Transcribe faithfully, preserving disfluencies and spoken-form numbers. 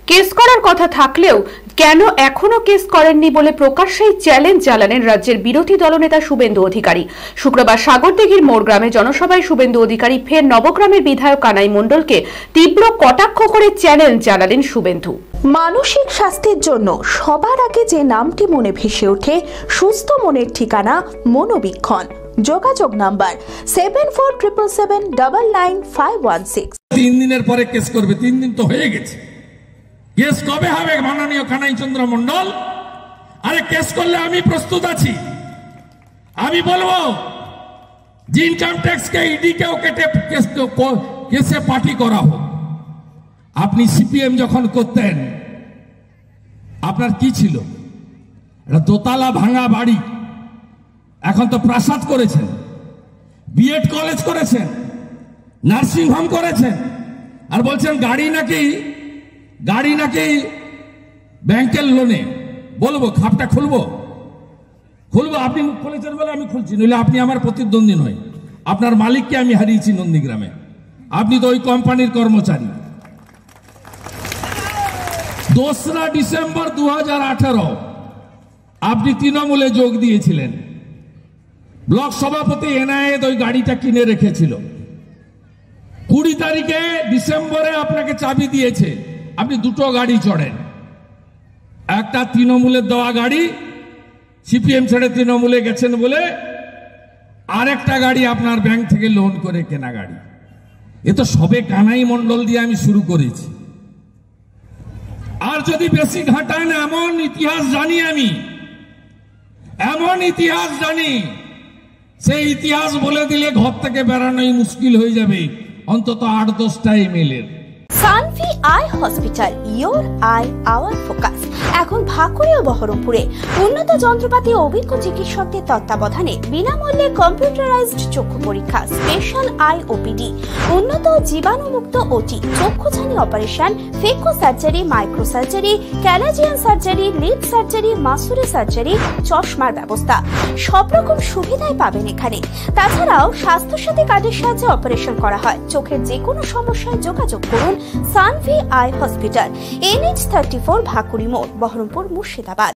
Case করার কথা থাকলেও কেন এখনো কেস করেননি বলে প্রকাশ্যেই চ্যালেঞ্জ জানালেন রাজ্যের বিরোধী দলনেতা শুভেন্দু অধিকারী। শুক্রবার সাগরদিঘির মোড় গ্রামে জনসভায় শুভেন্দু অধিকারী ফের নবগ্রামের বিধায়ক কানাই মণ্ডলকে তীব্র কটাক্ষ করে চ্যালেঞ্জ জানালেন শুভেন্দু। মানসিক স্বাস্থ্যের জন্য সবার আগে যে নামটি মনে ভেসে ওঠে সুস্থ মনের ঠিকানা মনোবীক্ষণ। যোগাযোগ number seven four triple seven double nine five one six. তিন দিনের পরে কেস করবে, তিন দিন তো হয়ে গেছে। কেস কবে হবে মাননীয় কানাই চন্দ্র মণ্ডল? আরে কেস করলে আমি প্রস্তুত আছি। আমি বলবো যে ইনকাম ট্যাক্স কে ইডি কেও কেটে কেসে পার্টি করা হোক। আপনি সিপিএম যখন করতেন আপনার কি ছিল? একটা দোতলা ভাঙা বাড়ি, এখন তো প্রাসাদ করেছেন, বিএড কলেজ করেছেন, নার্সিং হোম করেছেন, আর বলছেন গাড়ি নাকি গাড়ি নাকি ব্যাংকের লোনে। বলবো খাপটা খুলবো খুলবো আপনি মুখ খুলেছেন বলে আমি খুলছি, নইলে আপনি আমার প্রতিদ্বন্দ্বী নয়। আপনার মালিককে আমি হারিয়েছি নন্দীগ্রামে, আপনি তো ওই কোম্পানির কর্মচারী। দোসরা ডিসেম্বর দু হাজার আঠারো আপনি তৃণমূলে যোগ দিয়েছিলেন। ব্লক সভাপতি এনায়েত ওই গাড়িটা কিনে রেখেছিল। কুড়ি তারিখে ডিসেম্বরে আপনাকে চাবি দিয়েছে, আপনি দুটো গাড়ি চড়েন। একটা তৃণমূলের দেওয়া গাড়ি, সিপিএম ছেড়ে তৃণমূলে গেছেন বলে, আরেকটা গাড়ি আপনার ব্যাংক থেকে লোন করে কেনা গাড়ি। এ তো সবে কানাই মণ্ডল দিয়ে আমি শুরু করেছি। আর যদি বেশি ঘাটান, এমন ইতিহাস জানি আমি, এমন ইতিহাস জানি, সেই ইতিহাস বলে দিলে ঘর থেকে বেরানোই মুশকিল হয়ে যাবে, অন্তত আট দশটা এমএলএর। Sanvi eye hospital, your eye our focus. এখন ভাকুড়ি ও বহরমপুরে উন্নত যন্ত্রপাতি ও অভিজ্ঞ চিকিৎসকদের তত্ত্বাবধানে বিনামূল্যে কম্পিউটারাইজড চক্ষু পরীক্ষা, স্পেশাল আই ওপিডি, উন্নত জীবাণুমুক্ত ওটি, চক্ষুছানি operation, phaco surgery, micro surgery, chalazion surgery, lid surgery, মাসুরি সার্জারি, চশমার ব্যবস্থা, সব রকম সুবিধাই পাবেন এখানে। তাছাড়াও স্বাস্থ্যসাথী কার্ডের সাহায্যে অপারেশন করা হয়। চোখের যে কোনো সমস্যায় যোগাযোগ করুন Sanvi eye hospital, NH thirty four, Bhakuri মোড়, বহরমপুর, মুর্শিদাবাদ।